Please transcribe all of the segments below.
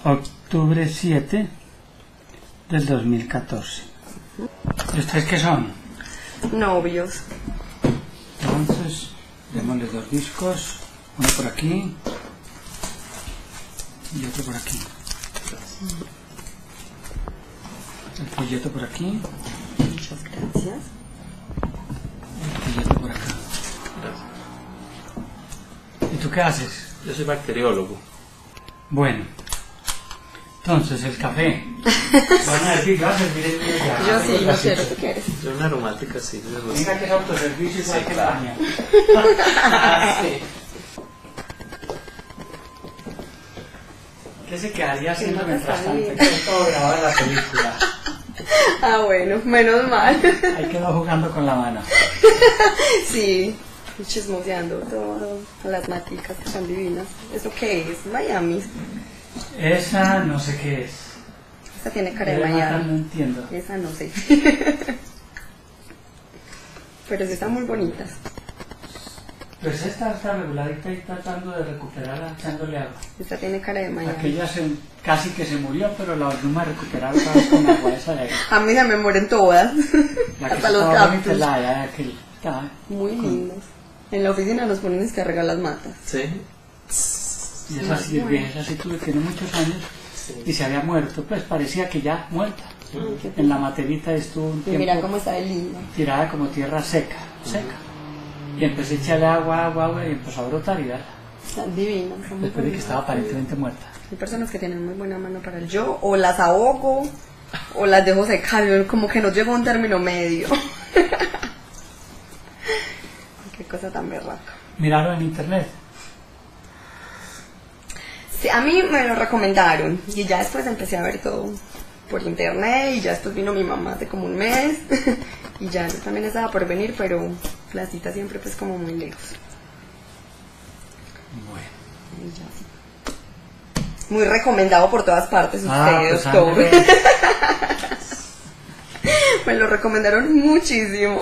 octubre 7 del 2014. ¿Y ustedes qué son? Novios. Entonces, démosle 2 discos, uno por aquí y otro por aquí. El folleto por aquí. Muchas gracias. El folleto por acá. ¿Y tú qué haces? Yo soy bacteriólogo. Bueno, entonces el café. Van a decir, vas a servir el mío ya. Yo sí, lo quiero, ¿tú quieres? Yo una aromática, sí. Venga, que es autoservicio igual Sí, que claro. el baño. Sí. ¿Qué se quedaría haciendo no mientras está tanto? bien. Que todo grabado en la película. Ah, bueno, menos mal. Ahí quedó jugando con la mano. Sí, chismoseando todo, las maticas que son divinas. ¿Eso qué es? Miami. Esa no sé qué es. Esta tiene cara de No Miami. entiendo. Esa no sé. Pero sí están muy bonitas. Pues esta está reguladita y tratando de recuperarla echándole agua. Esta tiene cara de Miami. Aquella casi que se murió, pero la volvimos a recuperar otra vez con agua esa de ahí. A mí se me mueren todas. La que Hasta los estaba bonita cactus. es la de aquel. Estaba Muy lindos. En la oficina nos ponen que regar las matas. Sí. Y esa sí es bien, esa sí tiene muchos años y se había muerto, pues parecía que ya muerta. En la materita estuvo un Y mira tiempo cómo está de linda. tirada como tierra seca. Y empecé a echarle agua y empezó a brotar y ya. Están divinas. Son muy Después de que bonitas. estaba aparentemente muerta. Hay personas que tienen muy buena mano para el yo, o las ahogo, o las dejo secar, yo como que no llego a un término medio. Qué cosa tan berraca. Miraron en internet. Sí, a mí me lo recomendaron, y ya después empecé a ver todo por internet, y ya después vino mi mamá hace como un mes, y ya yo también estaba por venir, pero la cita siempre pues como muy lejos. Bueno. Y ya. Muy recomendado por todas partes usted, Pues doctor. ándale. Me lo recomendaron muchísimo.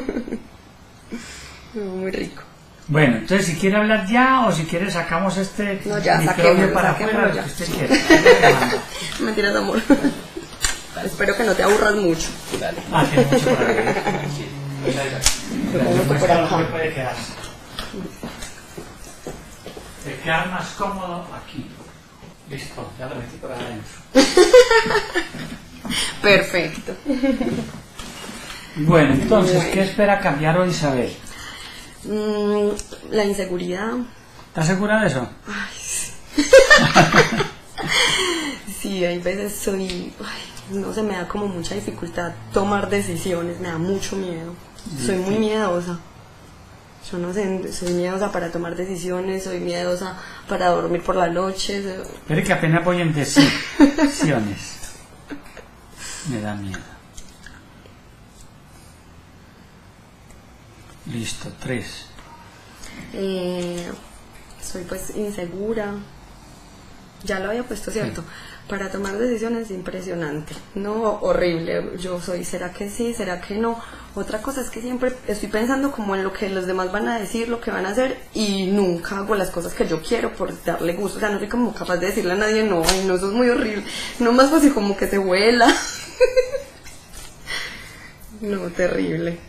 Muy rico. Bueno, entonces si quiere hablar ya o si quiere sacamos este No, ya, microbio saquémoslo, para saquémoslo afuera, lo ya. que usted quiera. Mentiras, amor. Espero que no te aburras mucho. Dale. Ah, tiene mucho para ver. Lo pongo Después por todo acá. lo que puede quedarse. Te queda más cómodo aquí. Listo, ya lo metí por adentro. Perfecto. Bueno, entonces, ¿qué espera cambiar hoy, Isabel? La inseguridad. ¿Estás segura de eso? Ay, sí. Sí, hay veces soy. Ay, no sé, me da como mucha dificultad tomar decisiones, me da mucho miedo. Soy muy miedosa. Yo no sé, soy miedosa para tomar decisiones, soy miedosa para dormir por la noche. Espere que apenas voy en decisiones. Me da miedo. Listo, 3. Soy pues insegura. Ya lo había puesto, ¿cierto? Para tomar decisiones impresionante. No, horrible. Yo soy, ¿será que sí? ¿Será que no? Otra cosa es que siempre estoy pensando como en lo que los demás van a decir, lo que van a hacer, y nunca hago las cosas que yo quiero por darle gusto. O sea, no soy como capaz de decirle a nadie no, ay, no, eso es muy horrible. No, más fácil como que se vuela. No, terrible.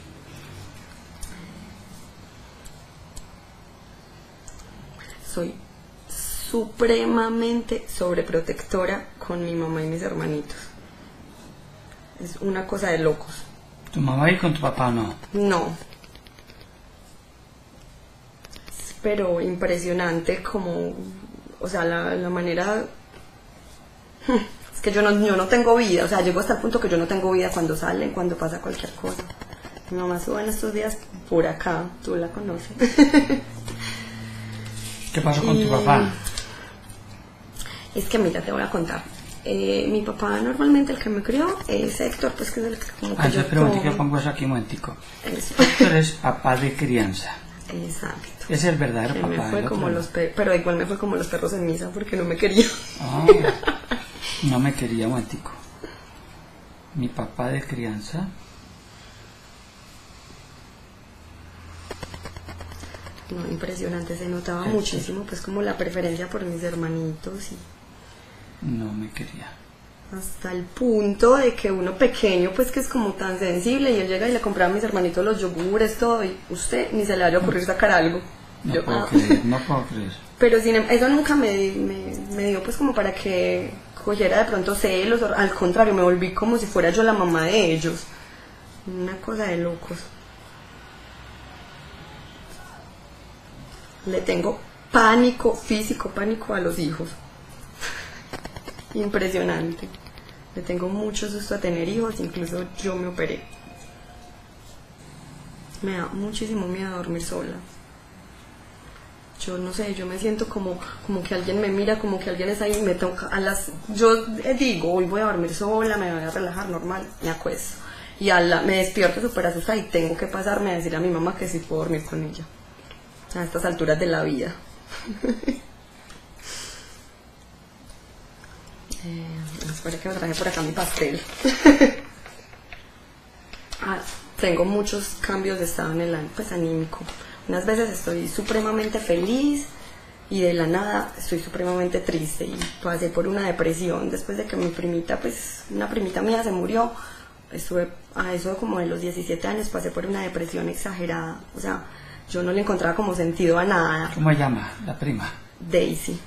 Soy supremamente sobreprotectora con mi mamá y mis hermanitos. Es una cosa de locos. ¿Tu mamá y con tu papá no? No. Pero impresionante como, o sea, la manera. Es que yo no tengo vida, o sea, llego hasta el punto que yo no tengo vida cuando salen, cuando pasa cualquier cosa. Mi mamá sube en estos días por acá, tú la conoces. ¿Qué pasó con tu papá? Es que mira, te voy a contar. Mi papá normalmente el que me crió es Héctor, pues que es el que como que yo Espera un momentico, tomo. pongo eso aquí un momentico. Eso. Héctor es papá de crianza. Exacto. Es el verdadero Que papá. me fue el como otro los pero igual me fue como los perros en misa porque no me quería. Ah, no me quería un momentico. Mi papá de crianza. No, impresionante, se notaba Sí, muchísimo pues como la preferencia por mis hermanitos No me quería. Hasta el punto de que uno pequeño, pues que es como tan sensible, y él llega y le compraba a mis hermanitos los yogures, todo, y usted ni se le vaya a ocurrir sacar algo. No Yo, puedo creer, no puedo creer. Pero eso nunca me dio pues como para que cogiera de pronto celos, al contrario, me volví como si fuera yo la mamá de ellos. Una cosa de locos. Le tengo pánico, físico pánico a los hijos. Impresionante. Le tengo mucho susto a tener hijos, incluso yo me operé. Me da muchísimo miedo dormir sola. Yo no sé, yo me siento como que alguien me mira, como que alguien está ahí y me toca yo digo, hoy voy a dormir sola, me voy a relajar normal, me acuesto. Y me despierto súper asustada y tengo que pasarme a decir a mi mamá que sí puedo dormir con ella. A estas alturas de la vida. Espera que me traje por acá mi pastel. Tengo muchos cambios de estado en el pues anímico. Unas veces estoy supremamente feliz y de la nada estoy supremamente triste, y pasé por una depresión después de que mi primita, pues una primita mía se murió. Estuve a eso como de los 17 años, pasé por una depresión exagerada. O sea, yo no le encontraba como sentido a nada. ¿Cómo se llama la prima? Daisy.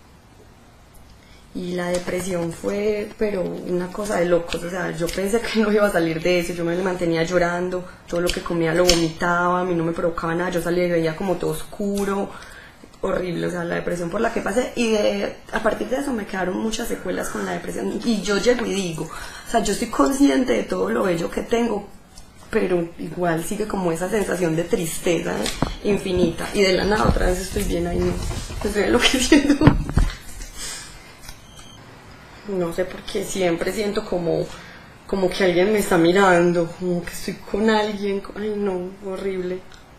Y la depresión fue, pero una cosa de locos. O sea, yo pensé que no iba a salir de eso. Yo me mantenía llorando, todo lo que comía lo vomitaba, a mí no me provocaba nada. Yo salía y veía como todo oscuro, horrible. O sea, la depresión por la que pasé. Y a partir de eso me quedaron muchas secuelas con la depresión. Y yo llego y digo, o sea, yo estoy consciente de todo lo bello que tengo, pero igual sigue como esa sensación de tristeza infinita. Y de la nada otra vez estoy bien ahí, estoy enloqueciendo. No sé por qué siempre siento como que alguien me está mirando, como que estoy con alguien. Ay no, horrible.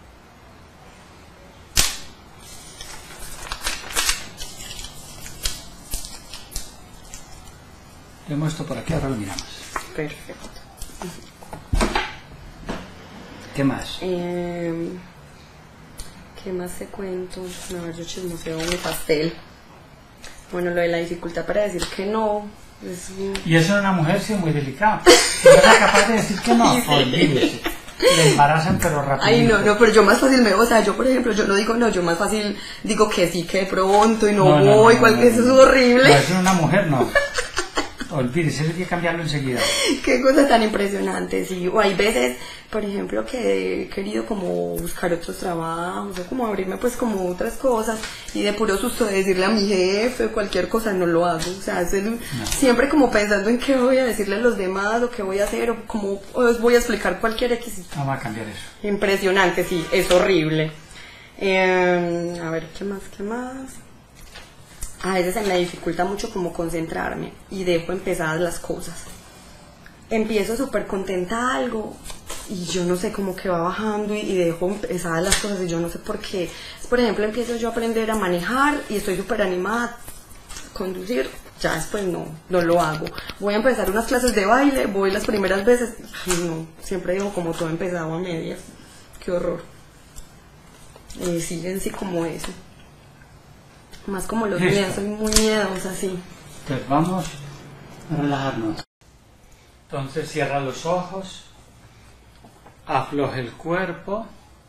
Tenemos esto por aquí, ahora lo miramos. Perfecto. ¿Qué más? ¿Qué más te cuento? No, yo chismoseo mi pastel. Bueno, lo de la dificultad para decir que no. Y eso es una mujer, sí, muy delicada. No era capaz de decir que no. Sí. Olvídese. Le embarazan, pero rápido. Ay, no, pero yo más fácil o sea, yo por ejemplo, yo no digo no, yo más fácil digo que sí, que de pronto, y no voy, que eso es horrible. No, eso es una mujer, no. Olvídese, eso hay que cambiarlo enseguida. Qué cosa tan impresionante, sí. O hay veces, por ejemplo, que he querido como buscar otros trabajos, o como abrirme pues como otras cosas, y de puro susto de decirle a mi jefe o cualquier cosa no lo hago. O sea, siempre como pensando en qué voy a decirle a los demás, o qué voy a hacer, o cómo os voy a explicar cualquier X. Vamos a cambiar eso. Impresionante, sí, es horrible. A ver, ¿qué más? A veces se me dificulta mucho como concentrarme y dejo empezadas las cosas. Empiezo súper contenta algo y yo no sé, como que va bajando y dejo empezadas las cosas y yo no sé por qué. Por ejemplo, empiezo yo a aprender a manejar y estoy súper animada a conducir, ya después no lo hago. Voy a empezar unas clases de baile, voy las primeras veces, no, siempre dejo como todo empezado a medias. Qué horror. Siguen sí como eso. Más como los miedos, soy muy miedosa, sí. Pues vamos a relajarnos. Entonces cierra los ojos, afloje el cuerpo.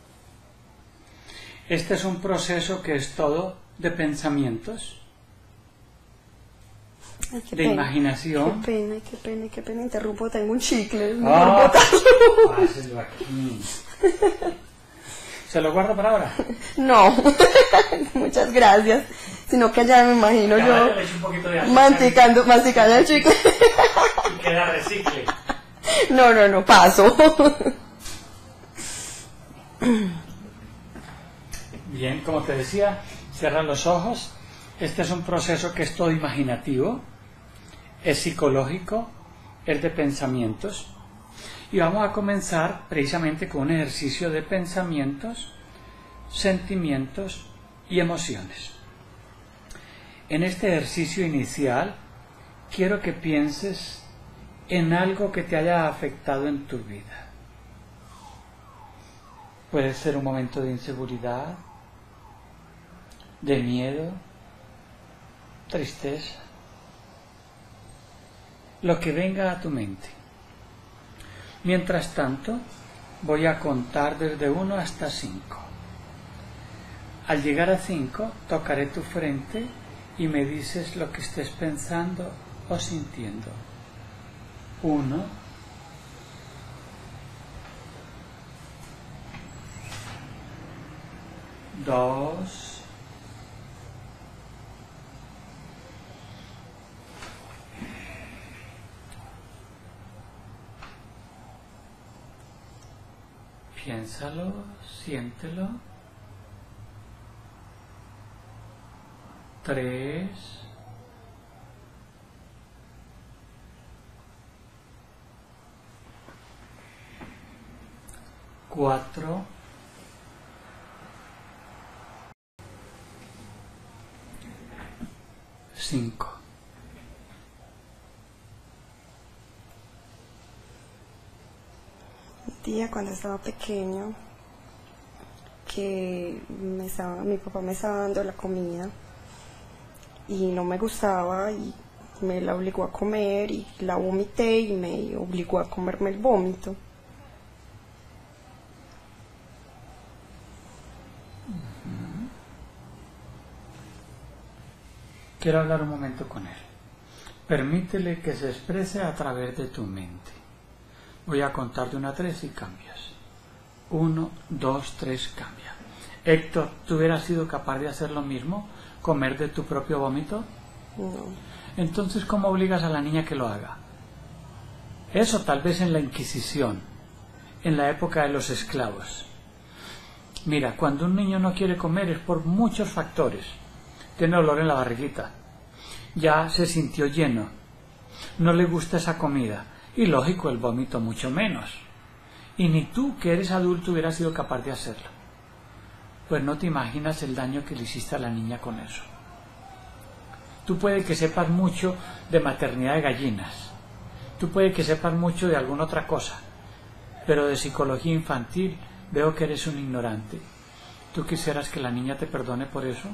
Este es un proceso que es todo de pensamientos, Ay, de imaginación. Qué pena, interrumpo, tengo un chicle. Páselo aquí. ¿Se lo guardo para ahora? No, muchas gracias. Sino que ya me imagino yo masticando el chicle. Y queda recicle. No, paso. Bien, como te decía, cierra los ojos. Este es un proceso que es todo imaginativo, es psicológico, es de pensamientos. Y vamos a comenzar precisamente con un ejercicio de pensamientos, sentimientos y emociones. En este ejercicio inicial, quiero que pienses en algo que te haya afectado en tu vida. Puede ser un momento de inseguridad, de miedo, tristeza, lo que venga a tu mente. Mientras tanto, voy a contar desde 1 hasta 5. Al llegar a 5, tocaré tu frente y me dices lo que estés pensando o sintiendo. 1, 2, 3, piénsalo, siéntelo. 3, 4, 5. Un día cuando estaba pequeño, que mi papá me estaba dando la comida y no me gustaba y me la obligó a comer y la vomité y me obligó a comerme el vómito. Quiero hablar un momento con él. Permítele que se exprese a través de tu mente. Voy a contar de 1 a 3 y cambias. 1, 2, 3, cambia. Héctor, ¿tú hubieras sido capaz de hacer lo mismo? ¿Comer de tu propio vómito? No. Entonces, ¿cómo obligas a la niña que lo haga? Eso tal vez en la Inquisición, en la época de los esclavos. Mira, cuando un niño no quiere comer es por muchos factores. Tiene olor en la barriguita, ya se sintió lleno, no le gusta esa comida, y lógico, el vómito mucho menos. Y ni tú, que eres adulto, hubieras sido capaz de hacerlo. Pues no te imaginas el daño que le hiciste a la niña con eso. Tú puede que sepas mucho de maternidad de gallinas, tú puede que sepas mucho de alguna otra cosa, pero de psicología infantil veo que eres un ignorante. ¿Tú quisieras que la niña te perdone por eso?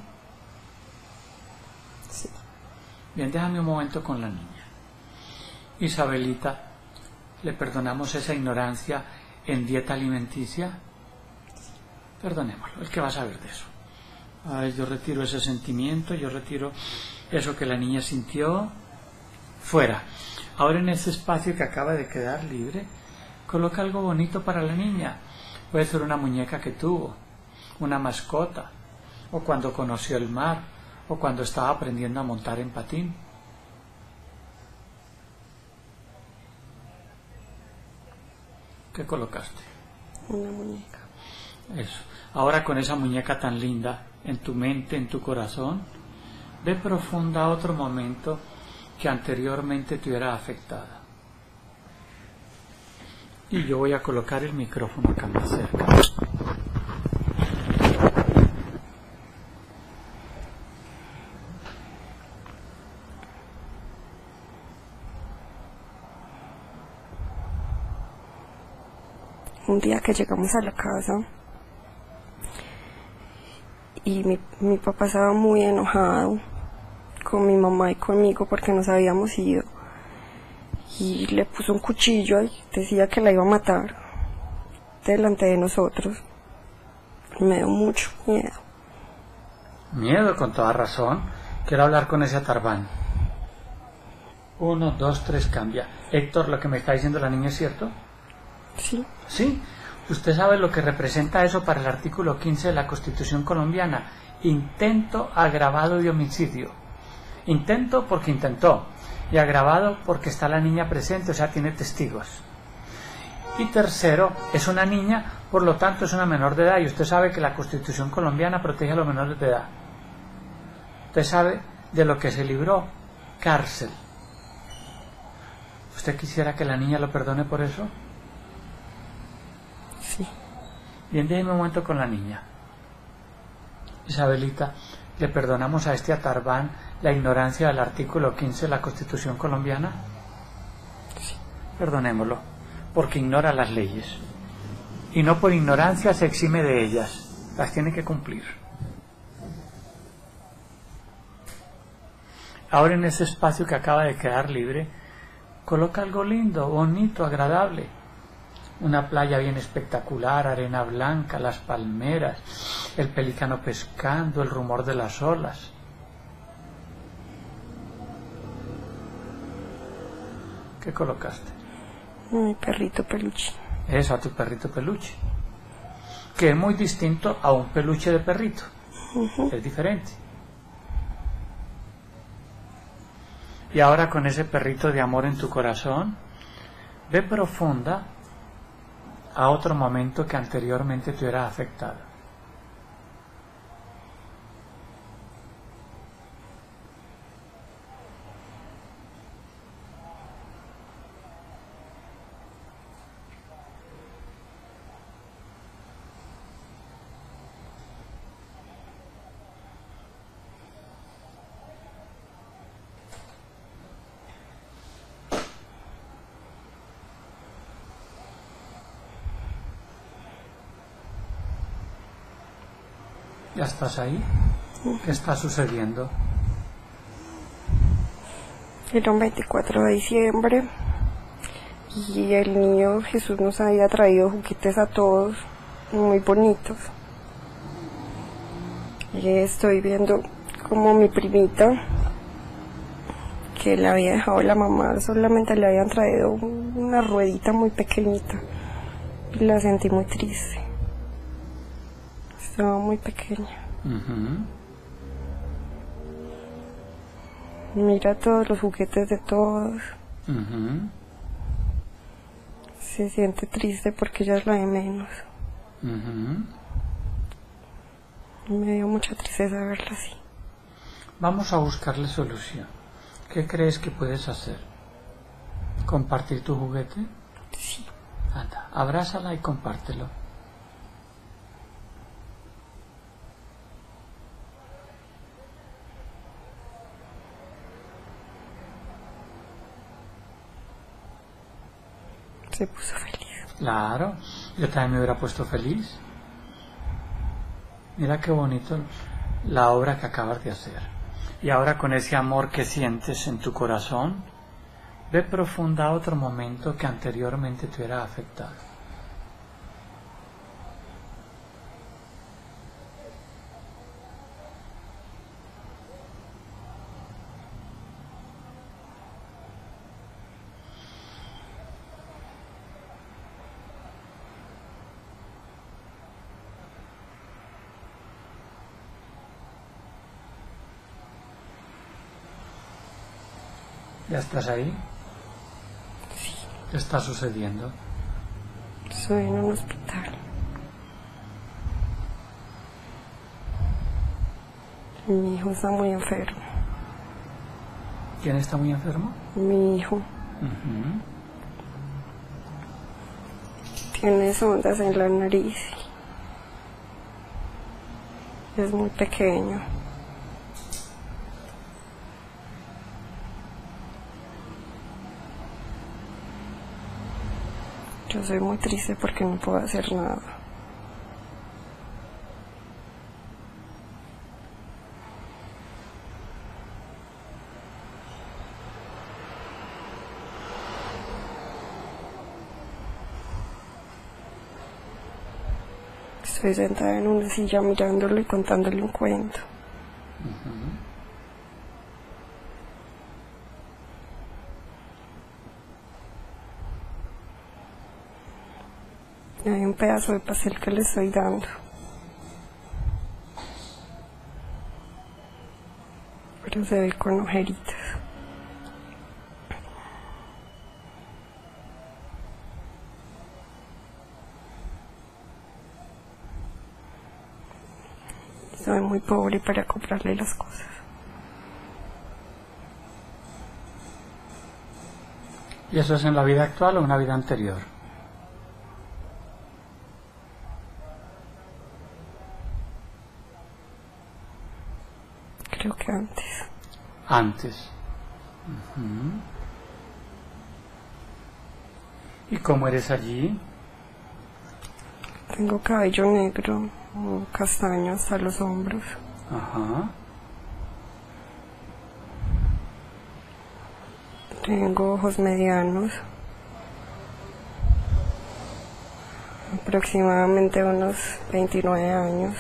Sí. Bien, déjame un momento con la niña. Isabelita, ¿le perdonamos esa ignorancia en dieta alimenticia? Perdonémoslo, el que va a saber de eso. Ay, yo retiro ese sentimiento, yo retiro eso que la niña sintió. Fuera. Ahora en ese espacio que acaba de quedar libre, coloca algo bonito para la niña. Puede ser una muñeca que tuvo, una mascota, o cuando conoció el mar, o cuando estaba aprendiendo a montar en patín. ¿Qué colocaste? Una muñeca. Eso. Ahora con esa muñeca tan linda en tu mente, en tu corazón, ve profunda a otro momento que anteriormente te hubiera afectado. Y yo voy a colocar el micrófono acá más cerca. Un día que llegamos a la casa y mi papá estaba muy enojado con mi mamá y conmigo porque nos habíamos ido y le puso un cuchillo y decía que la iba a matar delante de nosotros. Me dio mucho miedo. Miedo, con toda razón. Quiero hablar con ese Atarbán. 1, 2, 3, cambia. Héctor, lo que me está diciendo la niña es cierto. Sí. ¿Sí? ¿Usted sabe lo que representa eso para el artículo 15 de la Constitución colombiana? Intento agravado de homicidio. Intento porque intentó, y agravado porque está la niña presente, o sea, tiene testigos. Y tercero, es una niña, por lo tanto es una menor de edad, y usted sabe que la Constitución colombiana protege a los menores de edad. Usted sabe de lo que se libró, cárcel. ¿Usted quisiera que la niña lo perdone por eso? Sí. Bien, déjeme un momento con la niña. Isabelita, ¿le perdonamos a este Atarbán la ignorancia del artículo 15 de la Constitución colombiana? Sí. Perdonémoslo, porque ignora las leyes. Y no por ignorancia se exime de ellas, las tiene que cumplir. Ahora en ese espacio que acaba de quedar libre, Coloca algo lindo, bonito, agradable. Una playa bien espectacular, arena blanca, las palmeras, el pelícano pescando, el rumor de las olas. ¿Qué colocaste? Mi perrito peluche. Eso, a tu perrito peluche. Que es muy distinto a un peluche de perrito. Es diferente. Y ahora con ese perrito de amor en tu corazón, ve profunda a otro momento que anteriormente te hubiera afectado. ¿Ya estás ahí? ¿Qué está sucediendo? Era un 24 de diciembre y el niño Jesús nos había traído juguetes a todos, muy bonitos. Y estoy viendo como mi primita, que le había dejado la mamá, solamente le habían traído una ruedita muy pequeñita. Y la sentí muy triste. Estaba muy pequeña. Mira todos los juguetes de todos. Se siente triste porque ella es la de menos. Me dio mucha tristeza verla así. Vamos a buscarle solución. ¿Qué crees que puedes hacer? ¿Compartir tu juguete? Sí. Anda, abrázala y compártelo. Se puso feliz. Claro, yo también me hubiera puesto feliz. Mira qué bonito la obra que acabas de hacer. Y ahora con ese amor que sientes en tu corazón, ve profunda a otro momento que anteriormente te hubiera afectado. ¿Ya estás ahí? Sí. ¿Qué está sucediendo? Estoy en un hospital. Mi hijo está muy enfermo. ¿Quién está muy enfermo? Mi hijo tiene sondas en la nariz. Es muy pequeño. Yo soy muy triste porque no puedo hacer nada. Estoy sentada en una silla mirándolo y contándole un cuento. Hay un pedazo de pastel que le estoy dando. Pero se ve con ojeritas. Soy muy pobre para comprarle las cosas. ¿Y eso es en la vida actual o en una vida anterior? Creo que antes. Antes. ¿Y cómo eres allí? Tengo cabello negro, castaño hasta los hombros. Tengo ojos medianos, aproximadamente unos 29 años.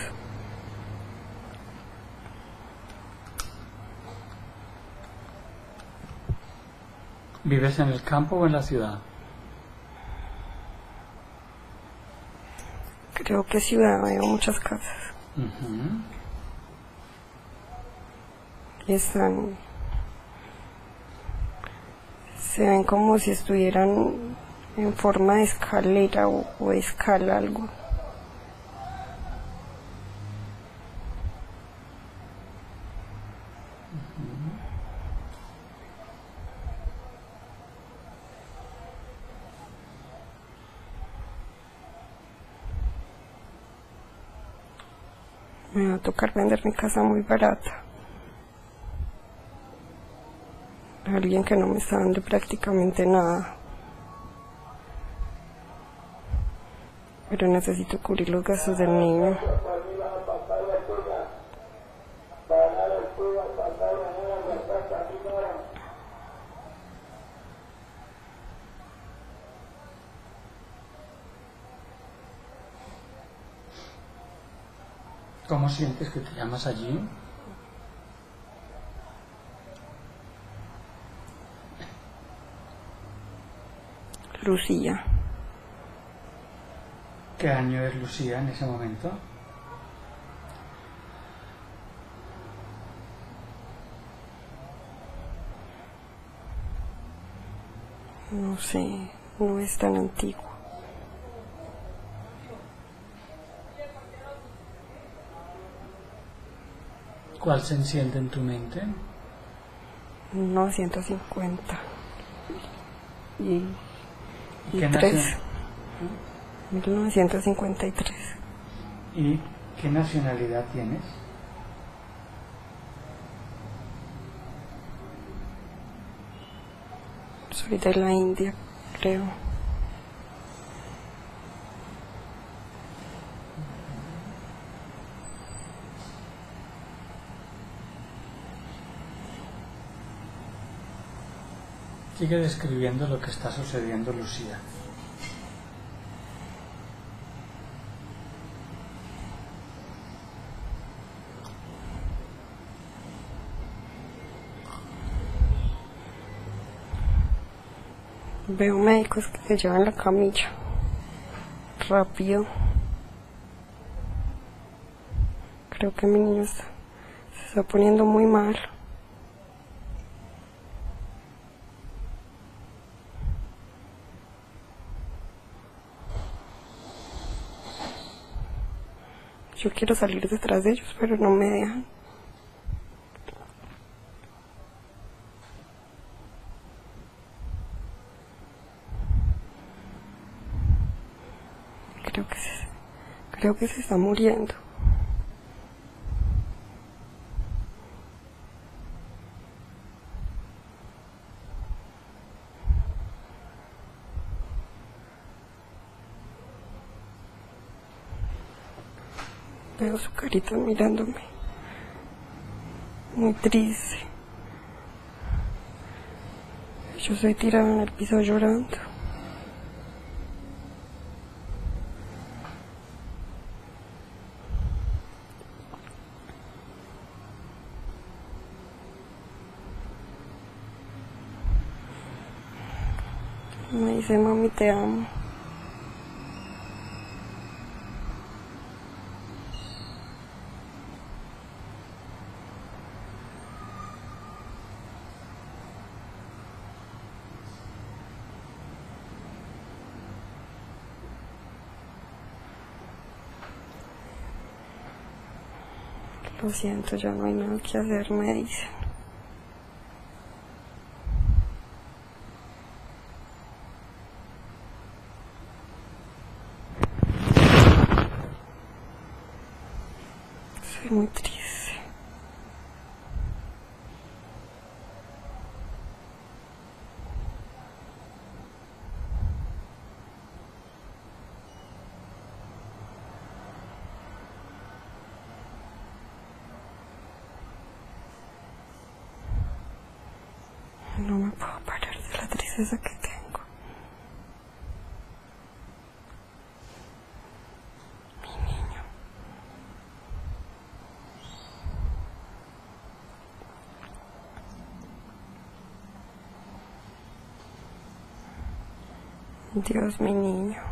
¿Vives en el campo o en la ciudad? Creo que ciudad, veo muchas casas. Ujú. Y están, se ven como si estuvieran en forma de escalera o de escala, algo. Me va a tocar vender mi casa muy barata. Alguien que no me está dando prácticamente nada. Pero necesito cubrir los gastos del niño. ¿Cómo sientes que te llamas allí? Lucía, ¿Qué año es Lucía en ese momento? no sé, no es tan antiguo. ¿Cuál se enciende en tu mente? 1950. Y ¿Qué 3. nación- 1953. ¿Y qué nacionalidad tienes? Soy de la India, creo. Sigue describiendo lo que está sucediendo, Lucía. Veo médicos que se llevan la camilla. Rápido. Creo que mi niño se está poniendo muy mal. Yo quiero salir detrás de ellos, pero no me dejan. Creo que se está muriendo. Veo su carita mirándome. Muy triste. Yo estoy tirada en el piso llorando. Me dice, mami, te amo. Lo siento, ya no hay nada que hacer, me dicen. Soy muy triste. No me puedo parar de esa que tengo. Mi niño. Dios, mi niño.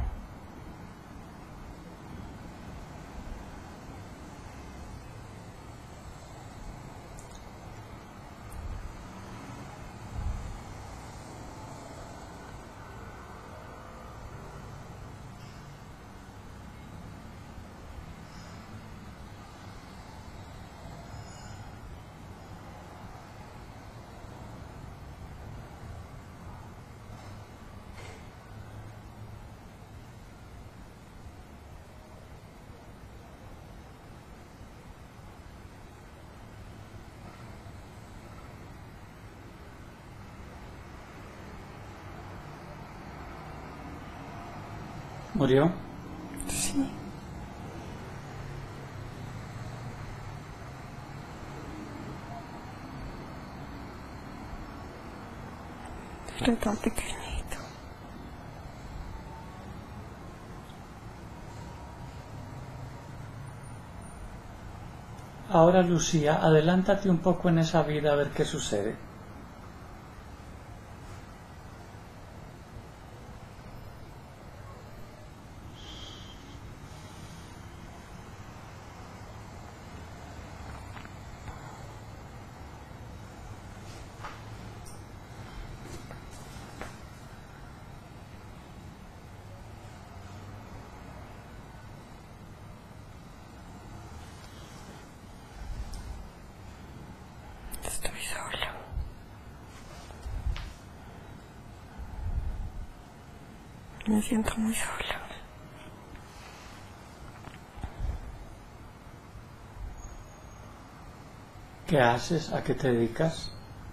¿Murió? Sí. Era tan pequeñito. Ahora, Lucía, adelántate un poco en esa vida a ver qué sucede. Estoy sola. Me siento muy sola. ¿Qué haces? ¿A qué te dedicas?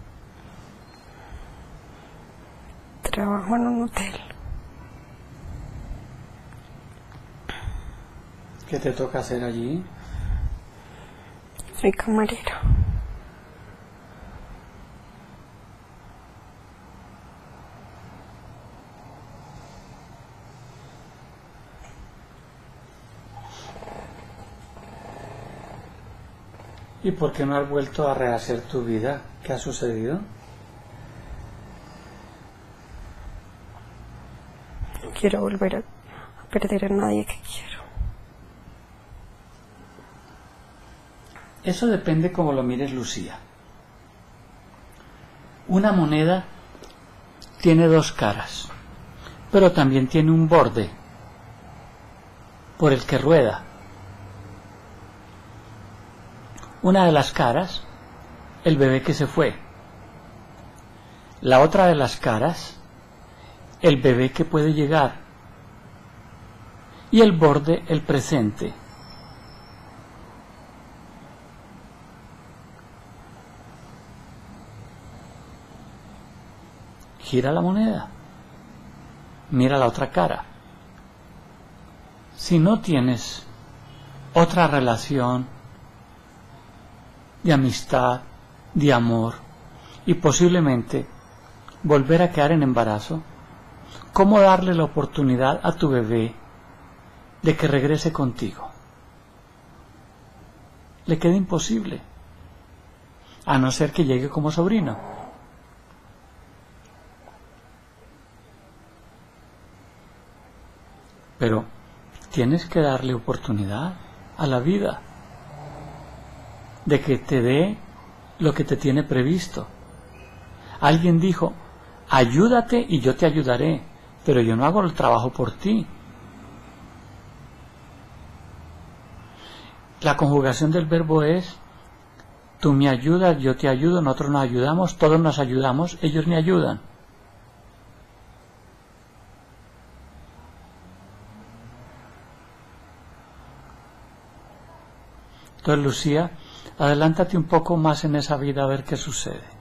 Trabajo en un hotel. ¿Qué te toca hacer allí? Soy camarera. ¿Y por qué no has vuelto a rehacer tu vida? ¿Qué ha sucedido? No quiero volver a perder a nadie que quiero. Eso depende cómo lo mires, Lucía. Una moneda tiene dos caras, pero también tiene un borde por el que rueda. Una de las caras, el bebé que se fue. La otra de las caras, el bebé que puede llegar. Y el borde, el presente. Gira la moneda. Mira la otra cara. Si no tienes otra relación de amistad, de amor y posiblemente volver a quedar en embarazo, ¿cómo darle la oportunidad a tu bebé de que regrese contigo? Le queda imposible, a no ser que llegue como sobrino. Pero tienes que darle oportunidad a la vida de que te dé lo que te tiene previsto. Alguien dijo, ayúdate y yo te ayudaré, pero yo no hago el trabajo por ti. La conjugación del verbo es, tú me ayudas, yo te ayudo, nosotros nos ayudamos, todos nos ayudamos, ellos me ayudan. Entonces, Lucía, adelántate un poco más en esa vida a ver qué sucede.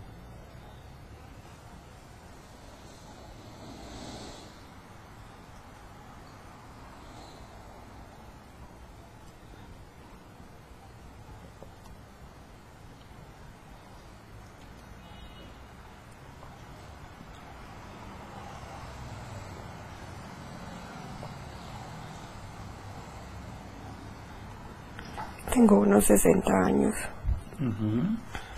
Tengo unos 60 años. Ujú.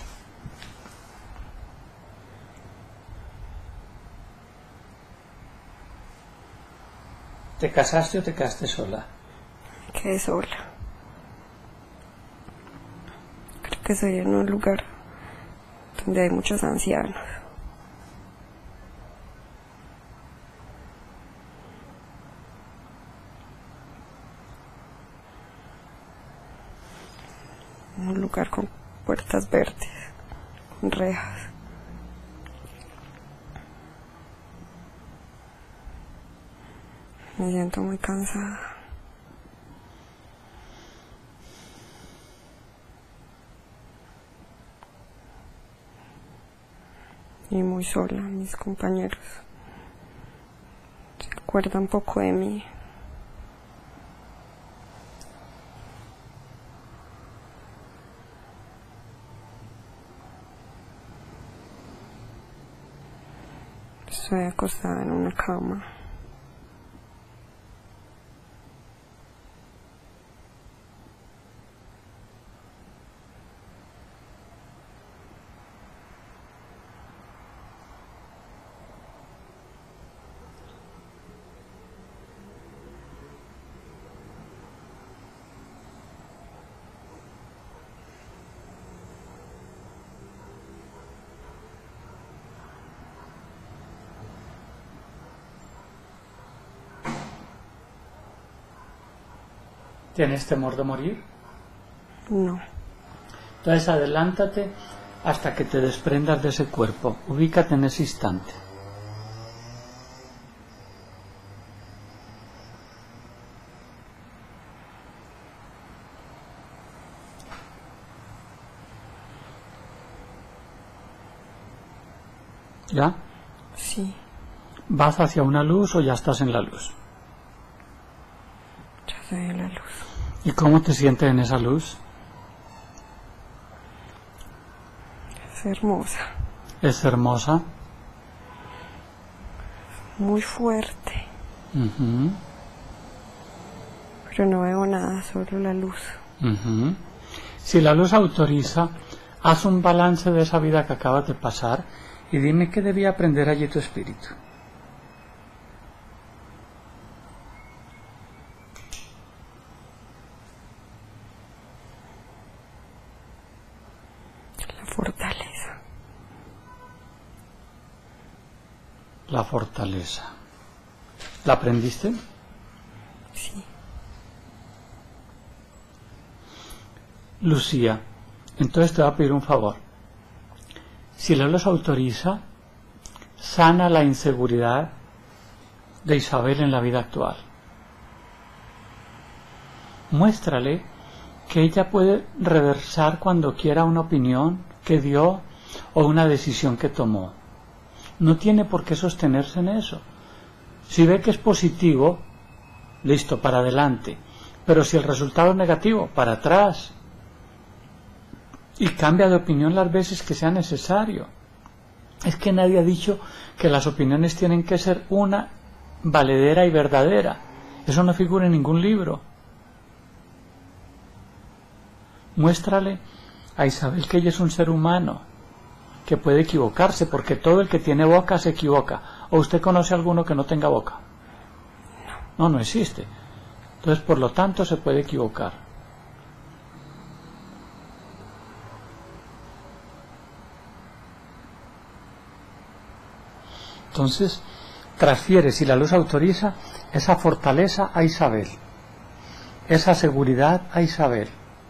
¿Te casaste o te quedaste sola? Me quedé sola. Creo que soy en un lugar donde hay muchos ancianos. Un lugar con puertas verdes, con rejas. Me siento muy cansada. Y muy sola. Mis compañeros se acuerdan un poco de mí. Estoy acostada en una cama. ¿Tienes temor de morir? No. Entonces adelántate hasta que te desprendas de ese cuerpo. Ubícate en ese instante. ¿Ya? Sí, ¿Vas hacia una luz o ya estás en la luz? ya estoy en la luz. ¿Y cómo te sientes en esa luz? Es hermosa, ¿Es hermosa? muy fuerte, Ujú, pero no veo nada, solo la luz. ujú. Si la luz autoriza, haz un balance de esa vida que acabas de pasar y dime qué debía aprender allí tu espíritu. La fortaleza. La fortaleza. ¿La aprendiste? Sí, Lucía, entonces te voy a pedir un favor. Si la luz autoriza, sana la inseguridad de Isabel en la vida actual. Muéstrale que ella puede reversar cuando quiera una opinión que dio o una decisión que tomó. No tiene por qué sostenerse en eso. Si ve que es positivo, listo, para adelante. Pero si el resultado es negativo, para atrás. Y cambia de opinión las veces que sea necesario. Es que nadie ha dicho que las opiniones tienen que ser una, valedera y verdadera. Eso no figura en ningún libro. Muéstrale a Isabel que ella es un ser humano, que puede equivocarse, porque todo el que tiene boca se equivoca. ¿O usted conoce a alguno que no tenga boca? No, no existe. Entonces, por lo tanto, se puede equivocar. Entonces, transfiere, si la luz autoriza, esa fortaleza a Isabel, esa seguridad a Isabel.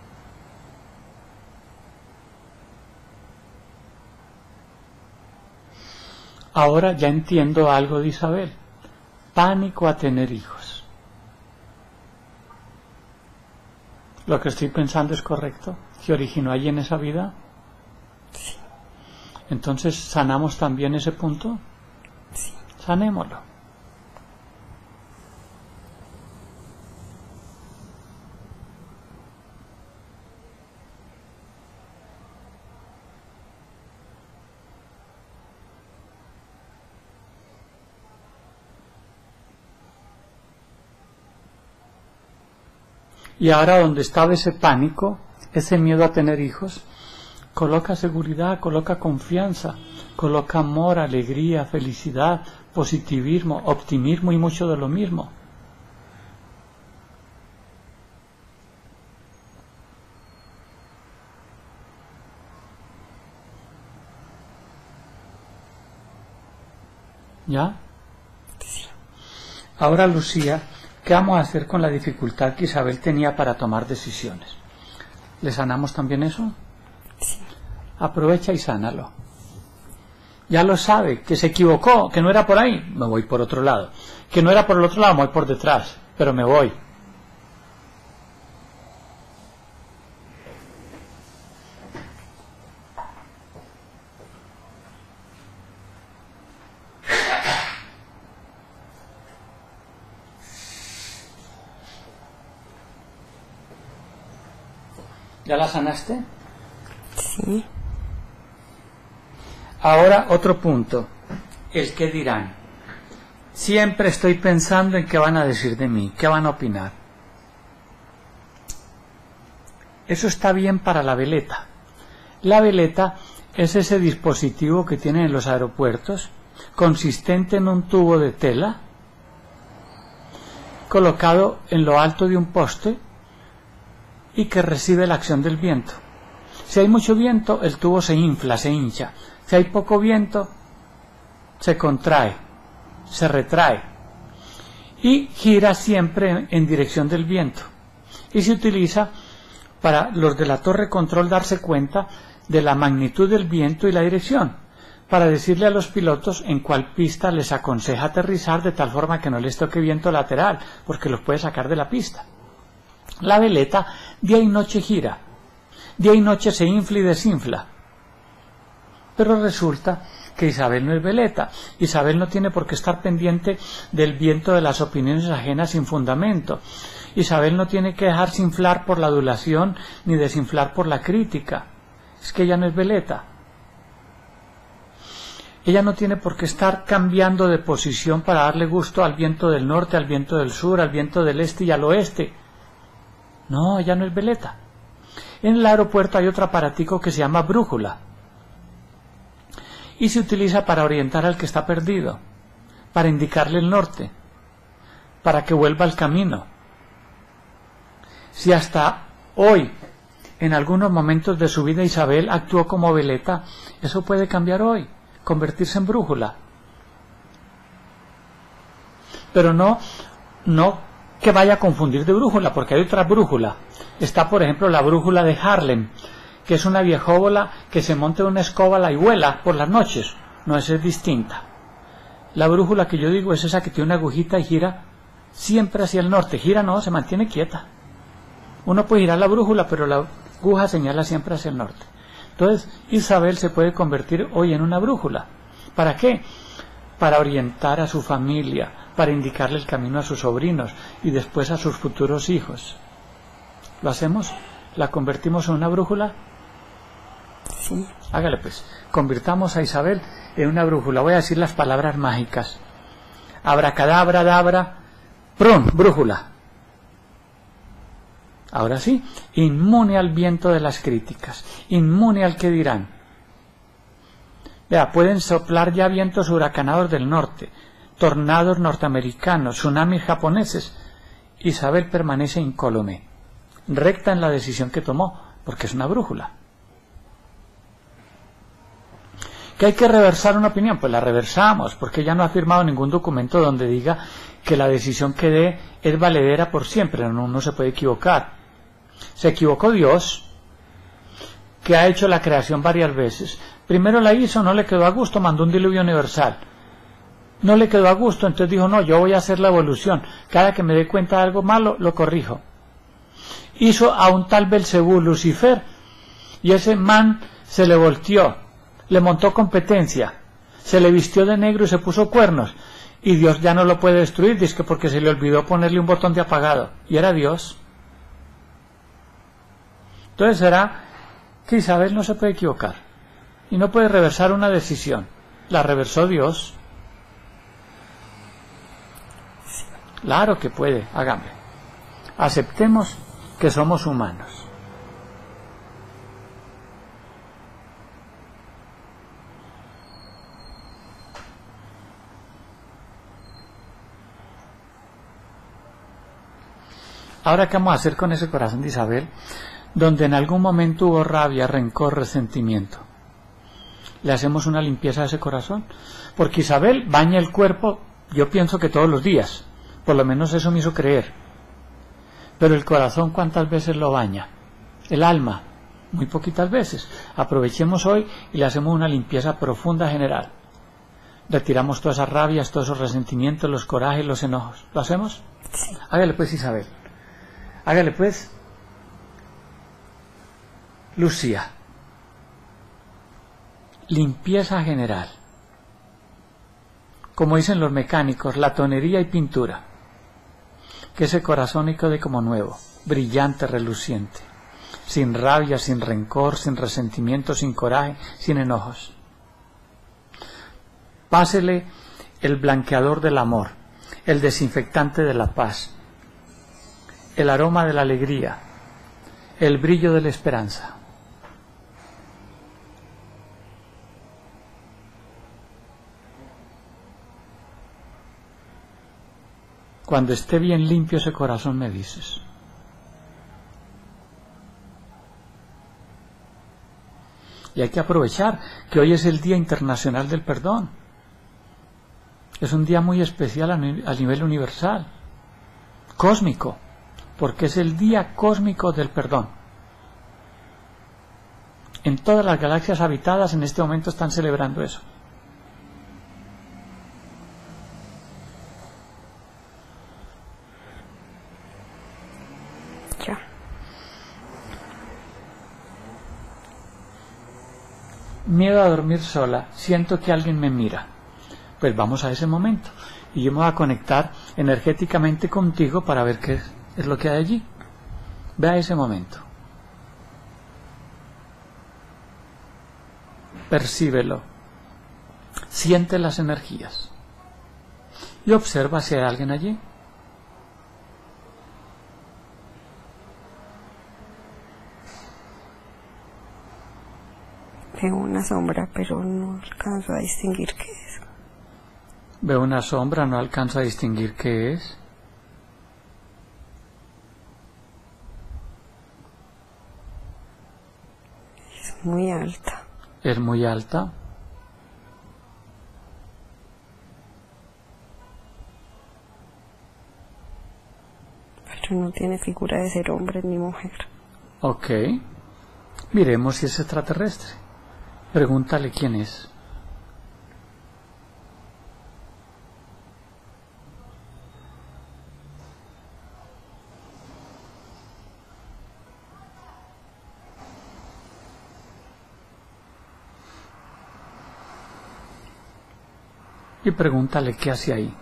Ahora ya entiendo algo de Isabel. Pánico a tener hijos. ¿Lo que estoy pensando es correcto? ¿Se originó allí en esa vida? sí, Entonces, ¿sanamos también ese punto? sí. Sanémoslo. Y ahora donde estaba ese pánico, ese miedo a tener hijos, coloca seguridad, coloca confianza, coloca amor, alegría, felicidad, positivismo, optimismo y mucho de lo mismo. ¿Ya? Ahora, Lucía, ¿qué vamos a hacer con la dificultad que Isabel tenía para tomar decisiones? ¿Le sanamos también eso? Sí. Aprovecha y sánalo. Ya lo sabe, que se equivocó, que no era por ahí, me voy por otro lado. Que no era por el otro lado, me voy por detrás, pero me voy. ¿Ya la sanaste? Sí. Ahora otro punto, el qué dirán. Siempre estoy pensando en qué van a decir de mí, qué van a opinar. Eso está bien para la veleta. La veleta es ese dispositivo que tienen en los aeropuertos, consistente en un tubo de tela, colocado en lo alto de un poste y que recibe la acción del viento. Si hay mucho viento, el tubo se infla, se hincha. Si hay poco viento, se contrae, se retrae y gira siempre en dirección del viento. Y se utiliza para los de la torre control darse cuenta de la magnitud del viento y la dirección, para decirle a los pilotos en cuál pista les aconseja aterrizar de tal forma que no les toque viento lateral, porque los puede sacar de la pista. La veleta día y noche gira, día y noche se infla y desinfla. Pero resulta que Isabel no es veleta. Isabel no tiene por qué estar pendiente del viento de las opiniones ajenas sin fundamento. Isabel no tiene que dejarse inflar por la adulación ni desinflar por la crítica. Es que ella no es veleta. Ella no tiene por qué estar cambiando de posición para darle gusto al viento del norte, al viento del sur, al viento del este y al oeste. No, ella no es veleta. En el aeropuerto hay otro aparatico que se llama brújula. Y se utiliza para orientar al que está perdido, para indicarle el norte, para que vuelva al camino. Si hasta hoy, en algunos momentos de su vida, Isabel actuó como veleta, eso puede cambiar hoy, convertirse en brújula. Pero no que vaya a confundir de brújula, porque hay otra brújula. Está, por ejemplo, la brújula de Harlem, que es una viejóbola que se monta en una escóbala y vuela por las noches. No, esa es distinta. La brújula que yo digo es esa que tiene una agujita y gira siempre hacia el norte. Gira no, se mantiene quieta. Uno puede girar la brújula, pero la aguja señala siempre hacia el norte. Entonces, Isabel se puede convertir hoy en una brújula. ¿Para qué? Para orientar a su familia, para indicarle el camino a sus sobrinos y después a sus futuros hijos. ¿Lo hacemos? ¿La convertimos en una brújula? Sí. Hágale pues. Convirtamos a Isabel en una brújula. Voy a decir las palabras mágicas. Abracadabra, dabra, prun, brújula. Ahora sí, inmune al viento de las críticas, inmune al que dirán. Vea, pueden soplar ya vientos huracanados del norte, tornados norteamericanos, tsunamis japoneses. Isabel permanece incólume, recta en la decisión que tomó, porque es una brújula. ¿Que hay que reversar una opinión? Pues la reversamos, porque ella no ha firmado ningún documento donde diga que la decisión que dé es valedera por siempre. No se puede equivocar. Se equivocó Dios, que ha hecho la creación varias veces. Primero la hizo, no le quedó a gusto, mandó un diluvio universal. No le quedó a gusto, entonces dijo, no, yo voy a hacer la evolución. Cada que me dé cuenta de algo malo, lo corrijo. Hizo a un tal Belcebú, Lucifer, y ese man se le volteó, le montó competencia, se le vistió de negro y se puso cuernos, y Dios ya no lo puede destruir, dice que porque se le olvidó ponerle un botón de apagado, y era Dios. Entonces será que Isabel no se puede equivocar, y no puede reversar una decisión, la reversó Dios. Claro que puede, hágame. Aceptemos que somos humanos. Ahora, ¿qué vamos a hacer con ese corazón de Isabel, donde en algún momento hubo rabia, rencor, resentimiento? Le hacemos una limpieza a ese corazón, porque Isabel baña el cuerpo, yo pienso que todos los días, por lo menos eso me hizo creer. Pero el corazón, ¿cuántas veces lo baña? El alma, muy poquitas veces. Aprovechemos hoy y le hacemos una limpieza profunda general. Retiramos todas esas rabias, todos esos resentimientos, los corajes, los enojos. ¿Lo hacemos? Sí. Hágale pues, Isabel. Hágale pues, Lucía. Limpieza general. Como dicen los mecánicos, latonería y pintura. Que ese corazón quede como nuevo, brillante, reluciente. Sin rabia, sin rencor, sin resentimiento, sin coraje, sin enojos. Pásele el blanqueador del amor, el desinfectante de la paz, el aroma de la alegría, el brillo de la esperanza. Cuando esté bien limpio ese corazón me dices. Y hay que aprovechar que hoy es el Día Internacional del Perdón. Es un día muy especial a nivel universal, cósmico, porque es el Día Cósmico del Perdón. En todas las galaxias habitadas en este momento están celebrando eso. Ya. Miedo a dormir sola, siento que alguien me mira. Pues vamos a ese momento y yo me voy a conectar energéticamente contigo para ver qué es lo que hay allí. Ve a ese momento. Percíbelo. Siente las energías. Y observa si hay alguien allí. Veo una sombra, pero no alcanzo a distinguir qué es. Veo una sombra, no alcanzo a distinguir qué es. Es muy alta. Es muy alta. Pero no tiene figura de ser hombre ni mujer. Ok. Miremos si es extraterrestre. Pregúntale quién es. Y pregúntale qué hace ahí.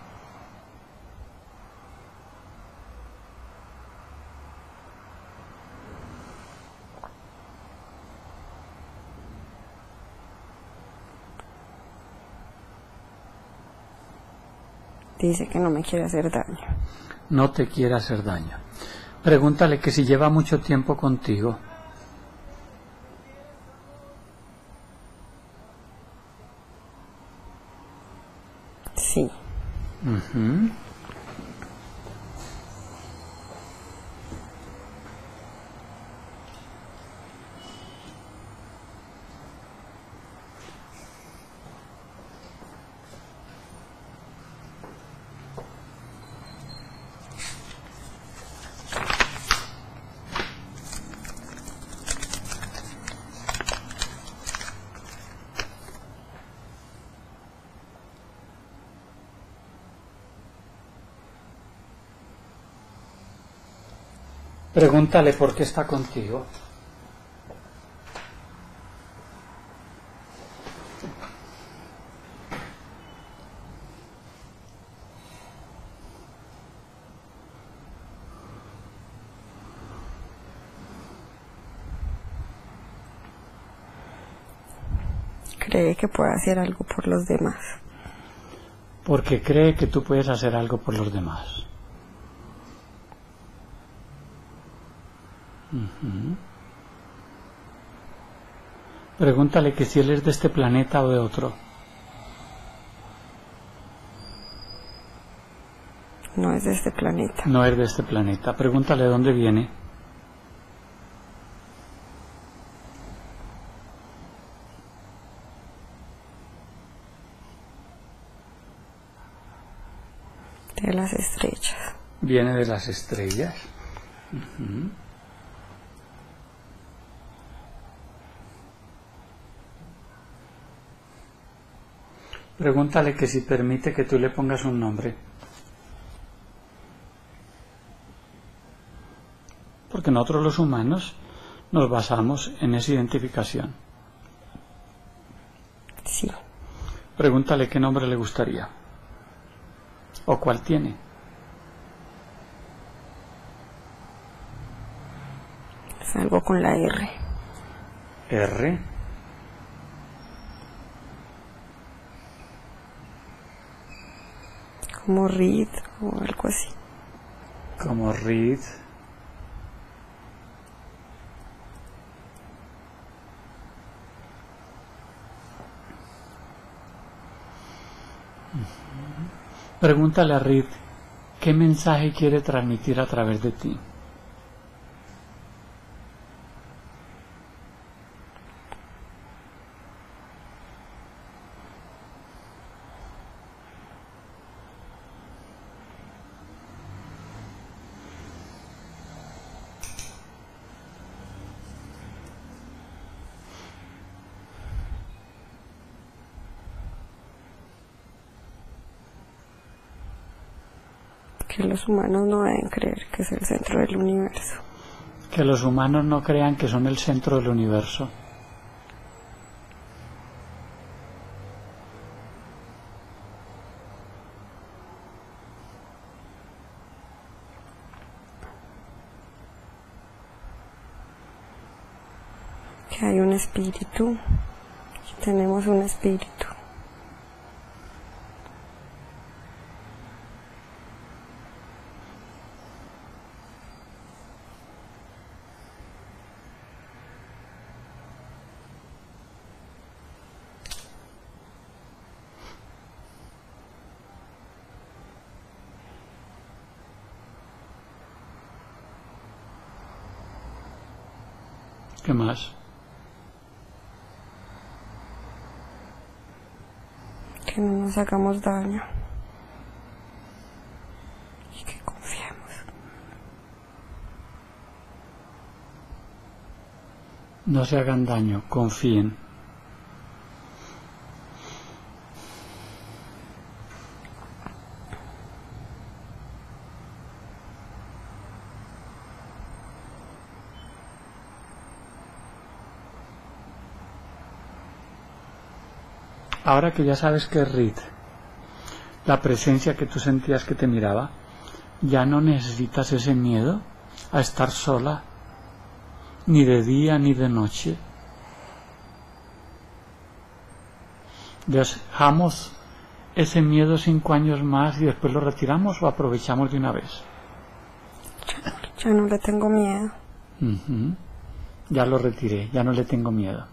Dice que no me quiere hacer daño. No te quiere hacer daño. Pregúntale que si lleva mucho tiempo contigo. Sí. Ujú. Pregúntale por qué está contigo. Cree que puede hacer algo por los demás. Porque cree que tú puedes hacer algo por los demás. Pregúntale que si él es de este planeta o de otro. No es de este planeta. No es de este planeta. Pregúntale de dónde viene. De las estrellas. Viene de las estrellas. Pregúntale que si permite que tú le pongas un nombre. Porque nosotros los humanos nos basamos en esa identificación. Sí. Pregúntale qué nombre le gustaría. ¿O cuál tiene? Es algo con la R. R. Como Reed o algo así. Como Reed. Pregúntale a Reed qué mensaje quiere transmitir a través de ti. Que los humanos no deben creer que es el centro del universo. Que los humanos no crean que son el centro del universo. Que hay un espíritu. Que tenemos un espíritu. ¿Qué más? Que no nos hagamos daño. Y que confiemos. No se hagan daño, confíen. Ahora que ya sabes que es Reed, la presencia que tú sentías que te miraba, ya no necesitas ese miedo a estar sola, ni de día ni de noche. Dejamos ese miedo 5 años más y después lo retiramos o aprovechamos de una vez. Ya no le tengo miedo. Ya lo retiré, ya no le tengo miedo.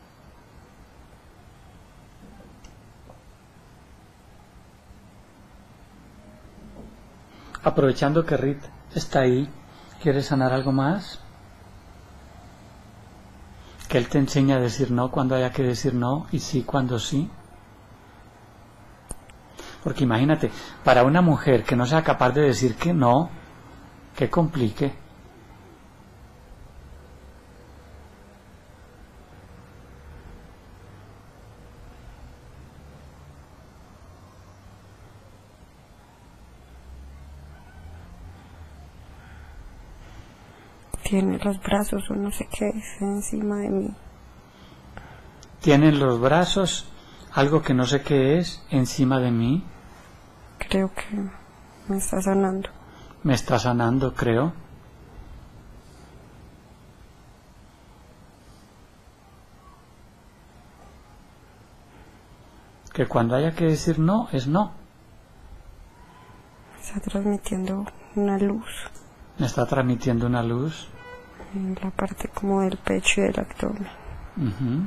Aprovechando que Reed está ahí, ¿quieres sanar algo más? Que él te enseñe a decir no cuando haya que decir no y sí cuando sí. Porque imagínate, para una mujer que no sea capaz de decir que no, que complique. Tiene los brazos o no sé qué es encima de mí. Tienen los brazos, algo que no sé qué es, encima de mí. Creo que me está sanando. Me está sanando, creo. Que cuando haya que decir no, es no. Está transmitiendo una luz. Me está transmitiendo una luz. en la parte como del pecho y del abdomen. Ujú.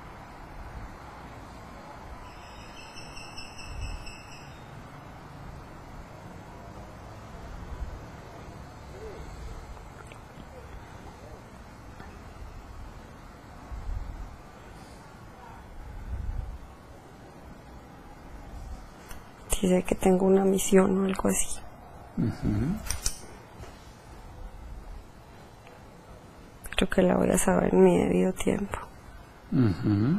Dice que tengo una misión o algo así. Ujú. Creo que la voy a saber en mi debido tiempo. Ujú.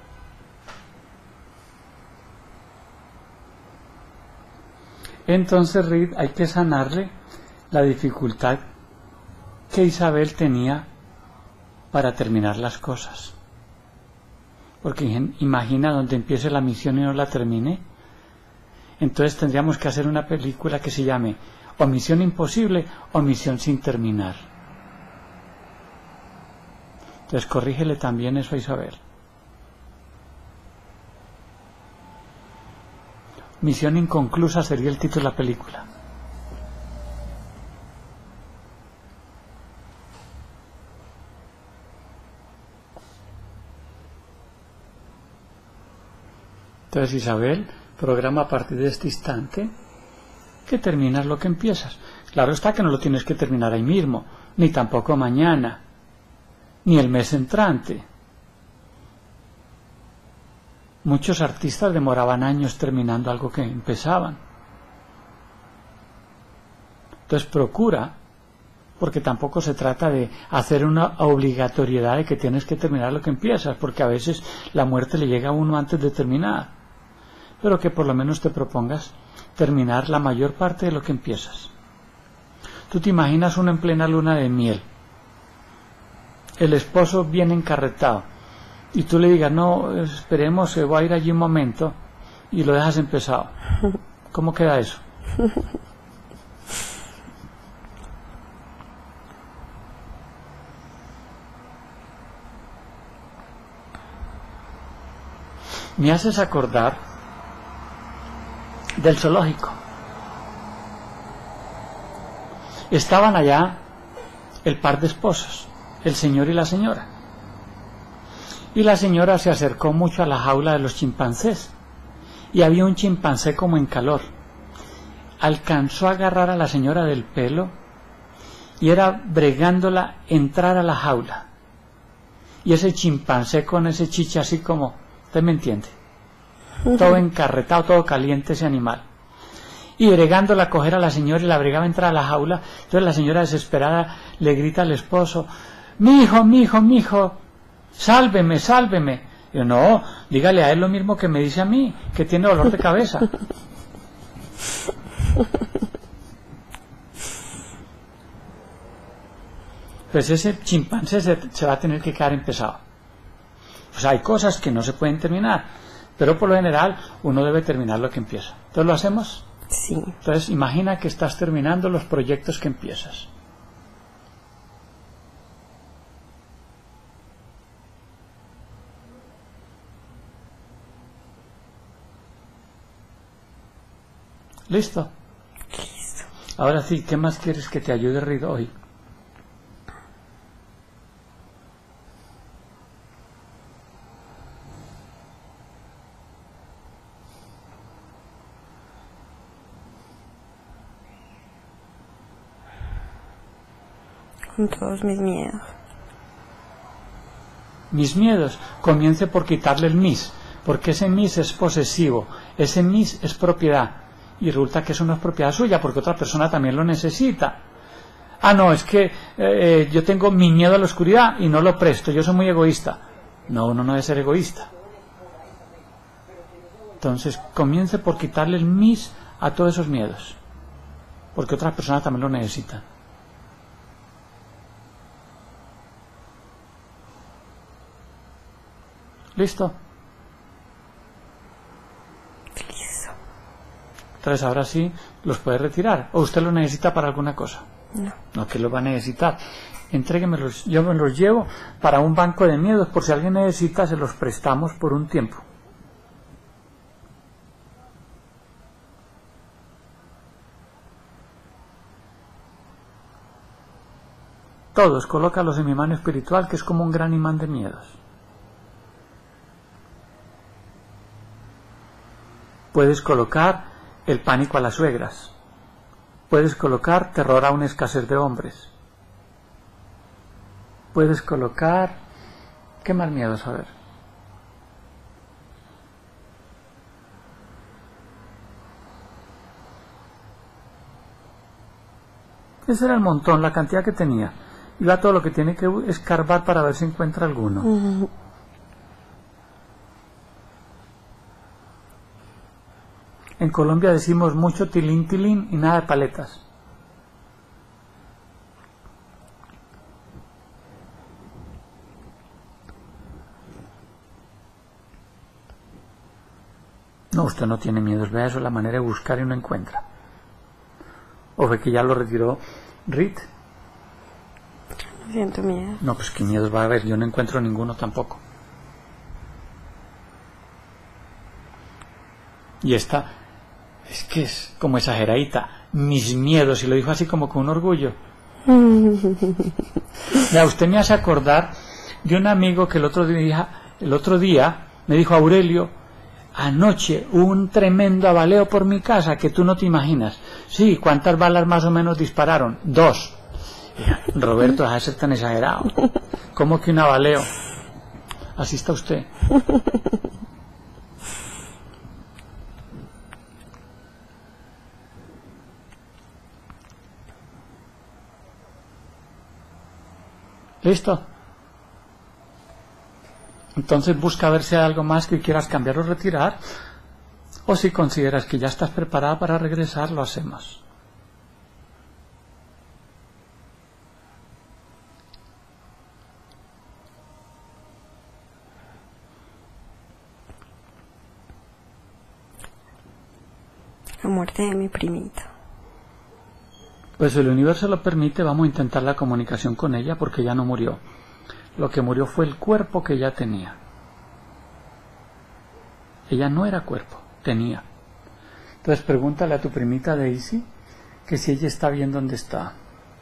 Entonces, Reed, hay que sanarle la dificultad que Isabel tenía para terminar las cosas. Porque imagina donde empiece la misión y no la termine. Entonces tendríamos que hacer una película que se llame o Misión Imposible o Misión sin terminar. Entonces corrígele también eso a Isabel. Misión inconclusa sería el título de la película. Entonces Isabel programa a partir de este instante que terminas lo que empiezas. Claro está que no lo tienes que terminar ahí mismo, ni tampoco mañana, ni el mes entrante. Muchos artistas demoraban años terminando algo que empezaban. Entonces procura, porque tampoco se trata de hacer una obligatoriedad de que tienes que terminar lo que empiezas, porque a veces la muerte le llega a uno antes de terminar, pero que por lo menos te propongas terminar la mayor parte de lo que empiezas. Tú te imaginas uno en plena luna de miel, el esposo bien encarretado, y tú le digas, no, esperemos, voy a ir allí un momento, y lo dejas empezado. ¿Cómo queda eso? Me haces acordar del zoológico. Estaban allá el par de esposos, el señor y la señora. Y la señora se acercó mucho a la jaula de los chimpancés. Y había un chimpancé como en calor. Alcanzó a agarrar a la señora del pelo y era bregándola entrar a la jaula. Y ese chimpancé con ese chiche así como, ¿usted me entiende? Todo encarretado, todo caliente ese animal. Y bregándola a coger a la señora y la bregaba a entrar a la jaula. Entonces la señora desesperada le grita al esposo, mi hijo, sálveme, sálveme. Y yo, no, dígale a él lo mismo que me dice a mí, que tiene dolor de cabeza. Pues ese chimpancé se va a tener que quedar empezado. Pues hay cosas que no se pueden terminar, pero por lo general uno debe terminar lo que empieza. ¿Entonces lo hacemos? Sí. Entonces imagina que estás terminando los proyectos que empiezas. ¿Listo? Listo. Ahora sí, ¿qué más quieres que te ayude, Reed, hoy? Con todos mis miedos. Mis miedos, comience por quitarle el mis, porque ese mis es posesivo, ese mis es propiedad, y resulta que eso no es propiedad suya, porque otra persona también lo necesita. Ah, no, es que yo tengo mi miedo a la oscuridad y no lo presto, yo soy muy egoísta. No, uno no debe ser egoísta. Entonces, comience por quitarle el mis a todos esos miedos, porque otras personas también lo necesitan. ¿Listo? Listo. Entonces ahora sí los puede retirar. ¿O usted los necesita para alguna cosa? No. No, que los va a necesitar. Entréguemelos, yo me los llevo para un banco de miedos. Por si alguien necesita, se los prestamos por un tiempo. Todos, colócalos en mi mano espiritual, que es como un gran imán de miedos. Puedes colocar el pánico a las suegras. Puedes colocar terror a una escasez de hombres. Puedes colocar... ¿Qué más miedos? A ver. Ese era el montón, la cantidad que tenía. Y va todo lo que tiene que escarbar para ver si encuentra alguno. En Colombia decimos mucho tilín tilín y nada de paletas. No, usted no tiene miedos, vea, eso es la manera de buscar y no encuentra. ¿O ve que ya lo retiró Rit? Siento miedo. No, pues qué miedos va a haber, yo no encuentro ninguno tampoco. Y esta, es que es como exageradita, mis miedos, y lo dijo así como con un orgullo. Ya, usted me hace acordar de un amigo que el otro día me dijo: Aurelio, anoche hubo un tremendo abaleo por mi casa que tú no te imaginas. Sí, ¿cuántas balas más o menos dispararon? 2. Roberto, deja de ser tan exagerado. ¿Cómo que un abaleo? Así está usted. ¿Listo? Entonces busca ver si hay algo más que quieras cambiar o retirar, o si consideras que ya estás preparada para regresar, lo hacemos. La muerte de mi primita. Pues si el universo lo permite, vamos a intentar la comunicación con ella, porque ella no murió. Lo que murió fue el cuerpo que ella tenía. Ella no era cuerpo, tenía. Entonces pregúntale a tu primita Daisy que si ella está bien donde está.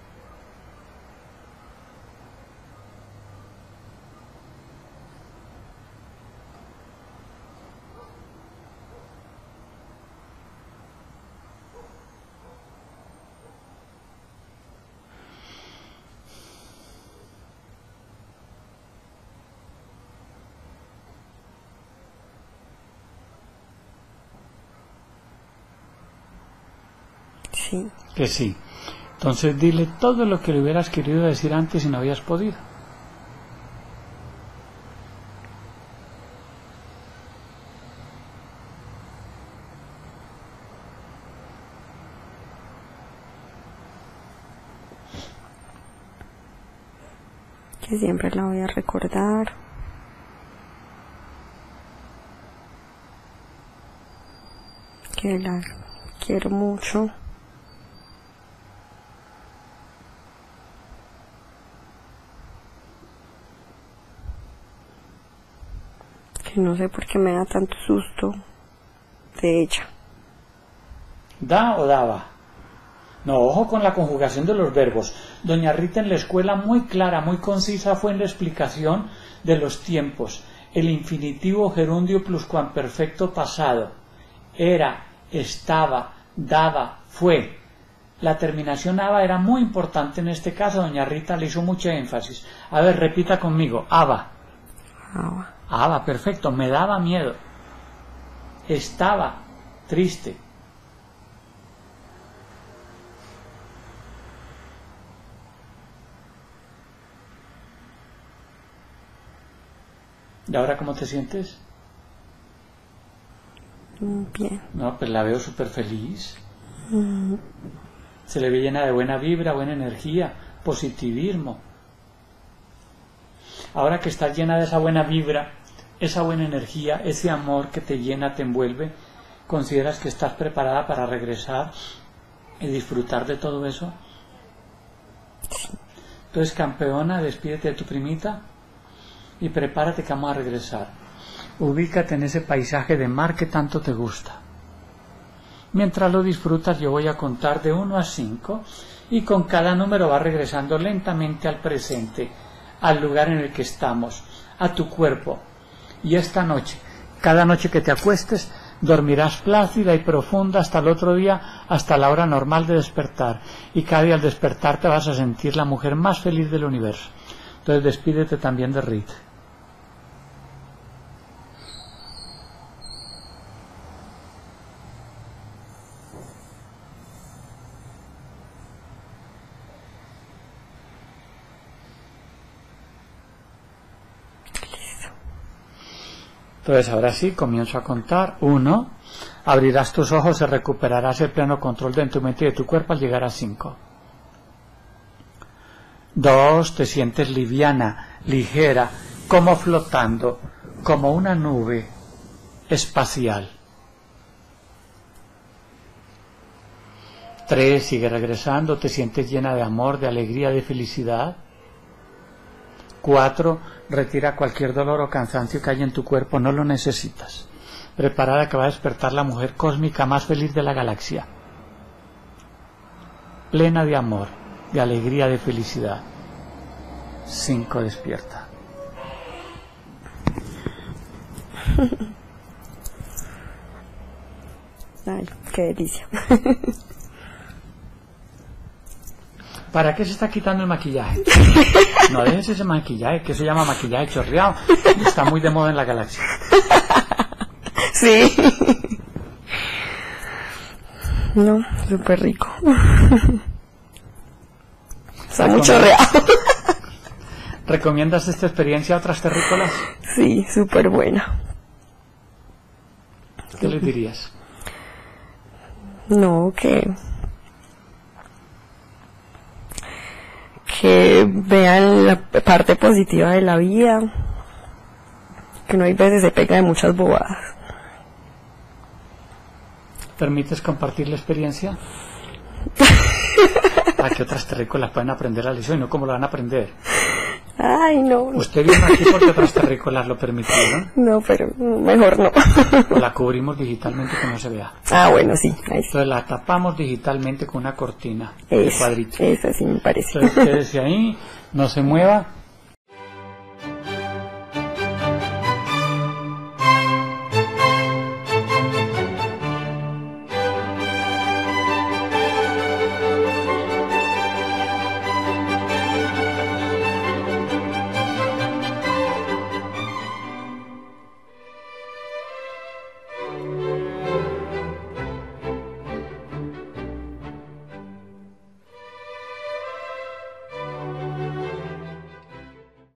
Sí. Que sí. Entonces dile todo lo que le hubieras querido decir antes y no habías podido. Que siempre la voy a recordar. Que la quiero mucho. Que no sé por qué me da tanto susto de ella. ¿Da o daba? No, ojo con la conjugación de los verbos. Doña Rita en la escuela muy clara, muy concisa fue en la explicación de los tiempos. El infinitivo gerundio pluscuamperfecto pasado. Era, estaba, daba, fue. La terminación aba era muy importante en este caso. Doña Rita le hizo mucho énfasis. A ver, repita conmigo. Aba. Aba. Aba, perfecto. Me daba miedo. Estaba triste. ¿Y ahora cómo te sientes? Bien. No, pues la veo súper feliz. Se le ve llena de buena vibra, buena energía, positivismo. Ahora que estás llena de esa buena vibra, esa buena energía, ese amor que te llena, te envuelve, ¿consideras que estás preparada para regresar y disfrutar de todo eso? Entonces, campeona, despídete de tu primita y prepárate que vamos a regresar. Ubícate en ese paisaje de mar que tanto te gusta. Mientras lo disfrutas, yo voy a contar de 1 a 5 y con cada número va regresando lentamente al presente, al lugar en el que estamos, a tu cuerpo. Y esta noche, cada noche que te acuestes, dormirás plácida y profunda hasta el otro día, hasta la hora normal de despertar. Y cada día al despertar te vas a sentir la mujer más feliz del universo. Entonces despídete también de Rita. Entonces ahora sí, comienzo a contar. 1, abrirás tus ojos y recuperarás el pleno control de tu mente y de tu cuerpo al llegar a 5. 2, te sientes liviana, ligera, como flotando, como una nube espacial. 3, sigue regresando, te sientes llena de amor, de alegría, de felicidad. 4, retira cualquier dolor o cansancio que haya en tu cuerpo, no lo necesitas. Preparada que va a despertar la mujer cósmica más feliz de la galaxia. Plena de amor, de alegría, de felicidad. 5, despierta. Ay, qué delicia. ¿Para qué se está quitando el maquillaje? No dejes ese maquillaje, que se llama maquillaje chorreado. Está muy de moda en la galaxia. Sí. No, súper rico. Está muy chorreado. ¿Recomiendas esta experiencia a otras terrícolas? Sí, súper buena. ¿Qué les dirías? No, que vean la parte positiva de la vida, que no hay veces se pega de muchas bobadas. ¿Permites compartir la experiencia? Para que otras terrícolas puedan aprender la lección y no cómo lo van a aprender. Ay, no. ¿Usted vino aquí porque otras terrícolas lo permitieron? No, pero mejor no. La cubrimos digitalmente que no se vea. Ah, bueno, sí. Ahí sí. Entonces la tapamos digitalmente con una cortina de cuadritos. Eso sí me parece. Entonces quédese ahí, no se mueva